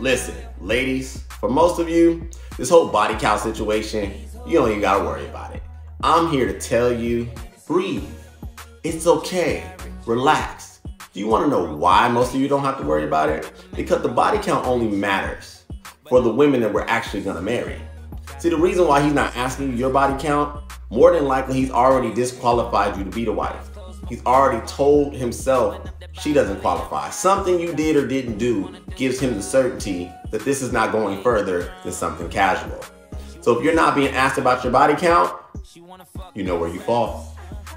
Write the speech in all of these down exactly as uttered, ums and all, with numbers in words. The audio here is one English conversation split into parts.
Listen, ladies, for most of you, this whole body count situation, you don't even gotta worry about it. I'm here to tell you, breathe. It's okay, relax. Do you wanna know why most of you don't have to worry about it? Because the body count only matters for the women that we're actually gonna marry. See, the reason why he's not asking you your body count, more than likely he's already disqualified you to be the wife. He's already told himself she doesn't qualify. Something you did or didn't do gives him the certainty that this is not going further than something casual. So if you're not being asked about your body count, you know where you fall.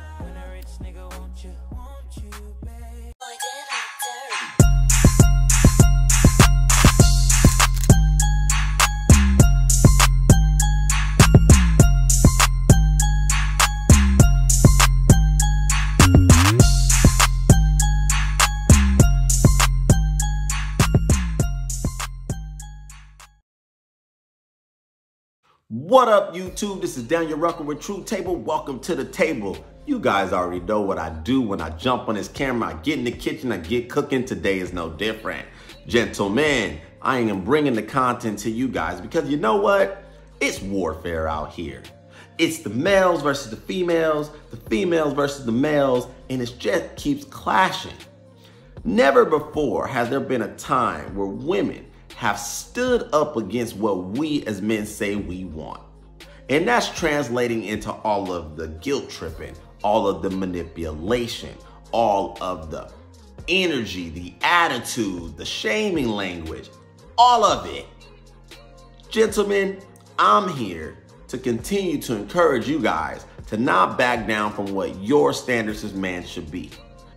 What up, YouTube? This is Daniel Rucker with True Table. Welcome to the table. You guys already know what I do when I jump on this camera. I get in the kitchen, I get cooking. Today is no different. Gentlemen, I am bringing the content to you guys because you know what? It's warfare out here. It's the males versus the females, the females versus the males, and it just keeps clashing. Never before has there been a time where women have stood up against what we as men say we want. And that's translating into all of the guilt tripping, all of the manipulation, all of the energy, the attitude, the shaming language, all of it. Gentlemen, I'm here to continue to encourage you guys to not back down from what your standards as man should be.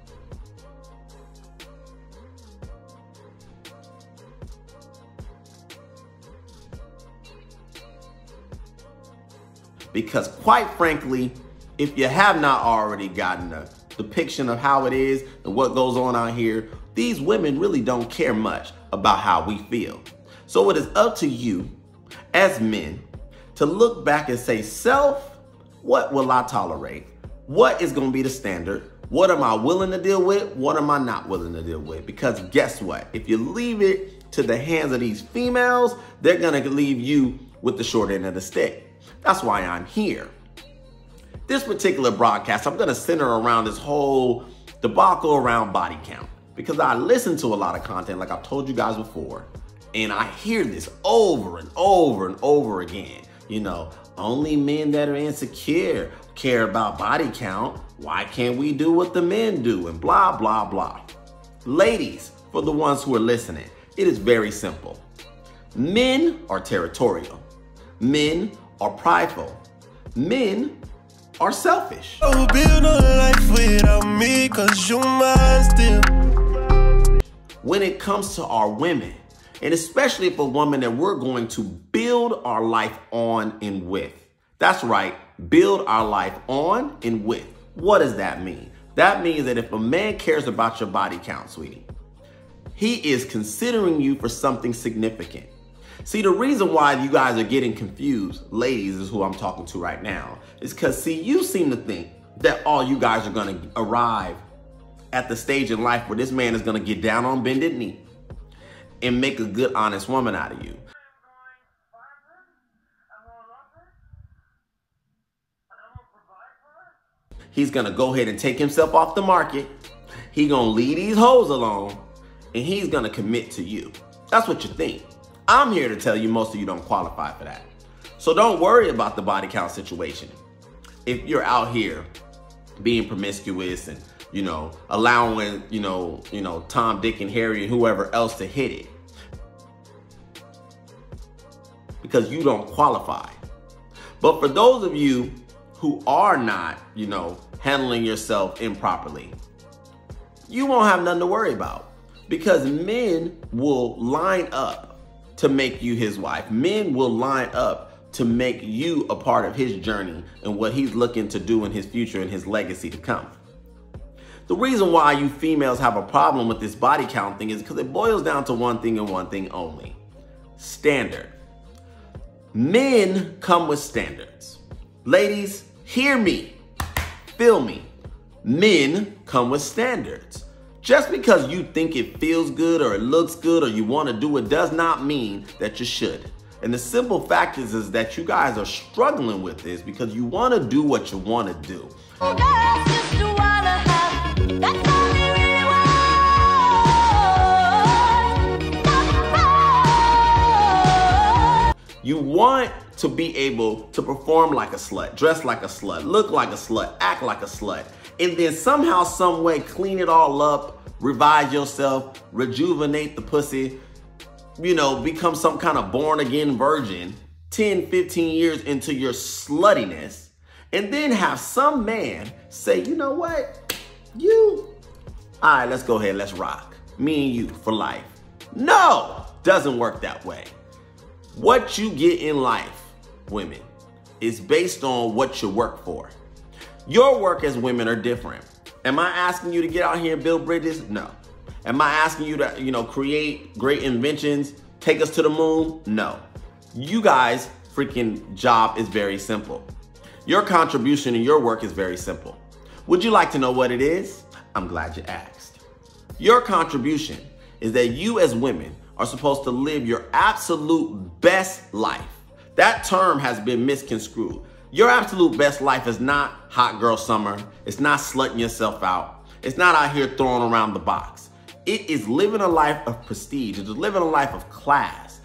Because quite frankly, if you have not already gotten a depiction of how it is and what goes on out here, these women really don't care much about how we feel. So it is up to you as men to look back and say, self, what will I tolerate? What is gonna be the standard? What am I willing to deal with? What am I not willing to deal with? Because guess what? If you leave it to the hands of these females, they're gonna leave you with the short end of the stick. That's why I'm here. This particular broadcast, I'm gonna center around this whole debacle around body count because I listen to a lot of content like I've told you guys before, and I hear this over and over and over again. You know, only men that are insecure care about body count. Why can't we do what the men do? And blah, blah, blah. Ladies, for the ones who are listening, it is very simple. Men are territorial. Men are prideful. Men are selfish. Oh, build a life without me, 'cause you're mine still. When it comes to our women, and especially if a woman that we're going to build our life on and with. That's right, build our life on and with. What does that mean? That means that if a man cares about your body count, sweetie, he is considering you for something significant. See, the reason why you guys are getting confused, ladies is who I'm talking to right now, is because, see, you seem to think that all you guys are going to arrive at the stage in life where this man is going to get down on bended knee and make a good, honest woman out of you. He's going to go ahead and take himself off the market. He's going to leave these hoes alone, and he's going to commit to you. That's what you think. I'm here to tell you most of you don't qualify for that. So don't worry about the body count situation. If you're out here being promiscuous and, you know, allowing, you know, you know, Tom, Dick, and Harry and whoever else to hit it because you don't qualify. But for those of you who are not, you know, handling yourself improperly, you won't have nothing to worry about because men will line up to make you his wife. Men will line up to make you a part of his journey and what he's looking to do in his future and his legacy to come. The reason why you females have a problem with this body count thing is because it boils down to one thing and one thing only: standard. Men come with standards. Ladies, hear me, feel me. Men come with standards. Just because you think it feels good or it looks good or you want to do it does not mean that you should. And the simple fact is, is that you guys are struggling with this because you want to do what you want to do. You want to be able to perform like a slut, dress like a slut, look like a slut, act like a slut, and then somehow, some way clean it all up, revise yourself, rejuvenate the pussy, you know, become some kind of born again virgin ten, fifteen years into your sluttiness, and then have some man say, you know what, you, all right, let's go ahead, let's rock. Me and you for life. No, doesn't work that way. What you get in life, women, is based on what you work for. Your work as women are different. Am I asking you to get out here and build bridges? No. Am I asking you to, you know, create great inventions, take us to the moon? No. You guys' freaking job is very simple. Your contribution in your work is very simple. Would you like to know what it is? I'm glad you asked. Your contribution is that you as women are supposed to live your absolute best life. That term has been misconstrued. Your absolute best life is not hot girl summer. It's not slutting yourself out. It's not out here throwing around the box. It is living a life of prestige. It is living a life of class.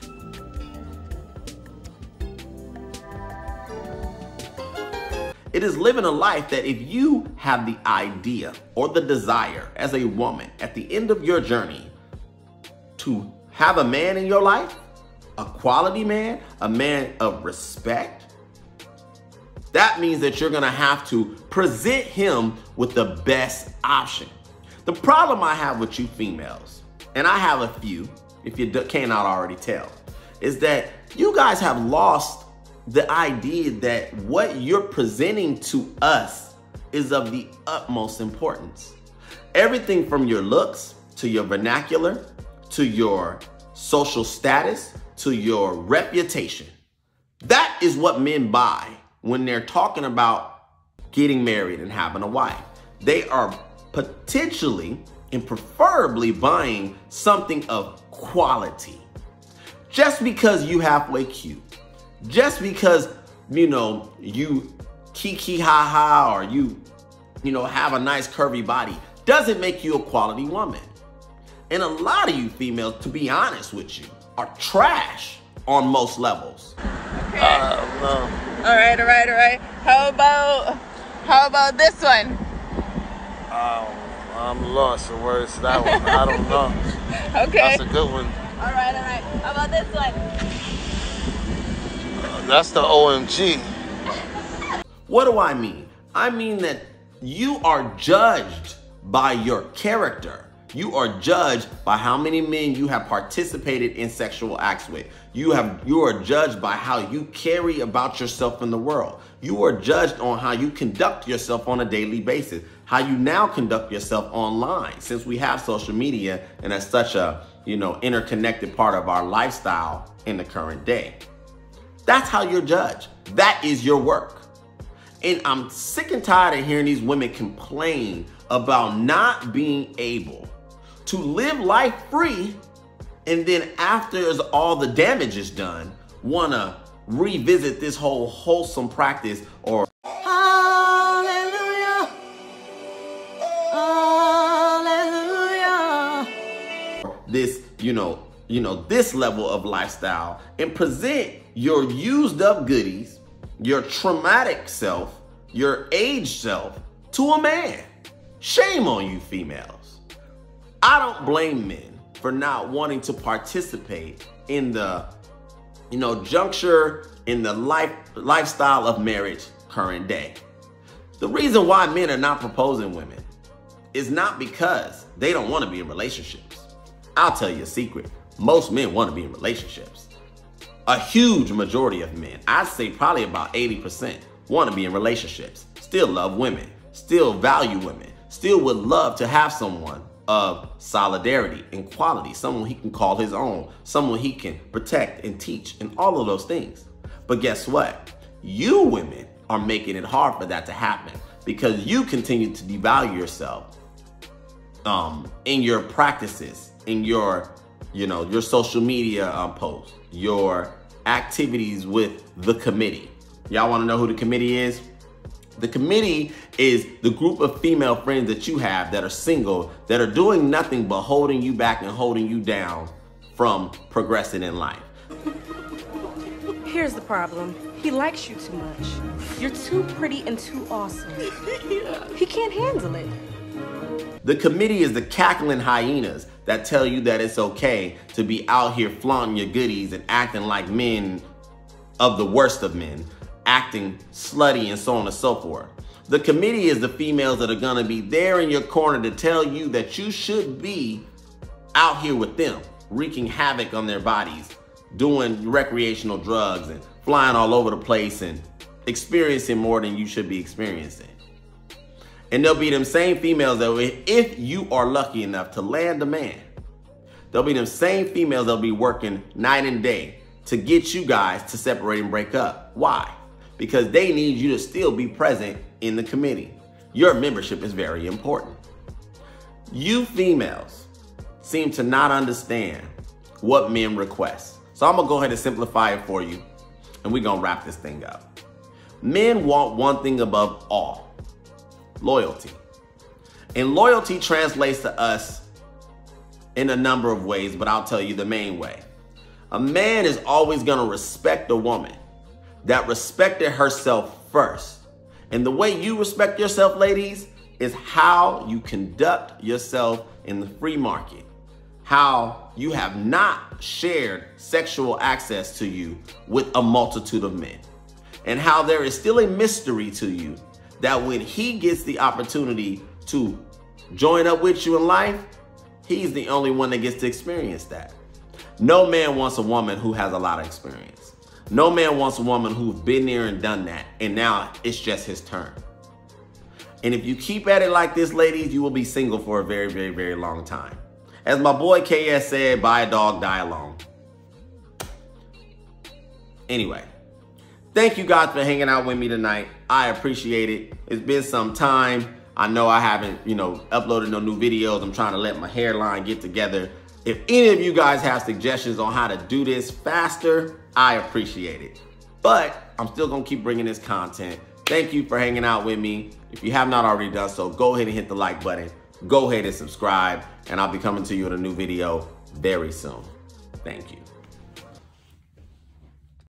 It is living a life that if you have the idea or the desire as a woman at the end of your journey to have a man in your life, a quality man, a man of respect, that means that you're gonna have to present him with the best option. The problem I have with you females, and I have a few, if you cannot already tell, is that you guys have lost the idea that what you're presenting to us is of the utmost importance. Everything from your looks to your vernacular, to your social status, to your reputation. That is what men buy when they're talking about getting married and having a wife. They are potentially and preferably buying something of quality. Just because you halfway cute, just because, you know, you kiki ha ha or you, you know, have a nice curvy body doesn't make you a quality woman. And a lot of you females, to be honest with you, are trash on most levels. Okay. Uh, no. All right, all right, all right. How about, how about this one? Um, I'm lost. So where's that one? I don't know. Okay. That's a good one. All right, all right. How about this one? Uh, that's the O M G. What do I mean? I mean that you are judged by your character. You are judged by how many men you have participated in sexual acts with. You have, you are judged by how you carry about yourself in the world. You are judged on how you conduct yourself on a daily basis, how you now conduct yourself online, since we have social media and it's such a, you know, interconnected part of our lifestyle in the current day. That's how you're judged. That is your work. And I'm sick and tired of hearing these women complain about not being able to live life free, and then after all the damage is done, wanna revisit this whole wholesome practice or hallelujah, hallelujah, this, you know, you know, this level of lifestyle and present your used up goodies, your traumatic self, your aged self to a man. Shame on you females. I don't blame men for not wanting to participate in the, you know, juncture in the life lifestyle of marriage current day. The reason why men are not proposing women is not because they don't want to be in relationships. I'll tell you a secret. Most men want to be in relationships. A huge majority of men, I'd say probably about eighty percent, want to be in relationships, still love women, still value women, still would love to have someone of solidarity and quality, someone he can call his own, someone he can protect and teach and all of those things. But guess what? You women are making it hard for that to happen because you continue to devalue yourself um, in your practices, in your, you know, your social media um, posts, your activities with the committee. Y'all want to know who the committee is? The committee is the group of female friends that you have that are single, that are doing nothing but holding you back and holding you down from progressing in life. Here's the problem. He likes you too much. You're too pretty and too awesome. Yeah. He can't handle it. The committee is the cackling hyenas that tell you that it's okay to be out here flaunting your goodies and acting like men of the worst of men, acting slutty and so on and so forth. The committee is the females that are gonna be there in your corner to tell you that you should be out here with them, wreaking havoc on their bodies, doing recreational drugs and flying all over the place and experiencing more than you should be experiencing. And there'll be them same females that, if you are lucky enough to land a man, there'll be them same females that'll be working night and day to get you guys to separate and break up. Why? Because they need you to still be present in the committee. Your membership is very important. You females seem to not understand what men request. So I'm gonna go ahead and simplify it for you, and we're gonna wrap this thing up. Men want one thing above all: loyalty. And loyalty translates to us in a number of ways, but I'll tell you the main way. A man is always gonna respect a woman that respected herself first. And the way you respect yourself, ladies, is how you conduct yourself in the free market. How you have not shared sexual access to you with a multitude of men. And how there is still a mystery to you that when he gets the opportunity to join up with you in life, he's the only one that gets to experience that. No man wants a woman who has a lot of experience. No man wants a woman who's been there and done that, and now it's just his turn. And if you keep at it like this, ladies, you will be single for a very, very, very long time. As my boy K S said, buy a dog, die alone. Anyway, thank you guys for hanging out with me tonight. I appreciate it. It's been some time. I know I haven't, you know, uploaded no new videos. I'm trying to let my hairline get together. If any of you guys have suggestions on how to do this faster, I appreciate it. But I'm still gonna keep bringing this content. Thank you for hanging out with me. If you have not already done so, go ahead and hit the like button. Go ahead and subscribe, and I'll be coming to you with a new video very soon. Thank you.